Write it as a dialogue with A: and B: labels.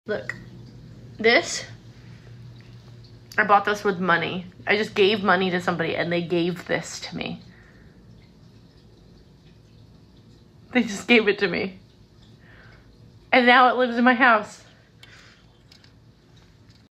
A: Look, this, I bought this with money. I just gave money to somebody and they gave this to me. They just gave it to me. And now it lives in my house.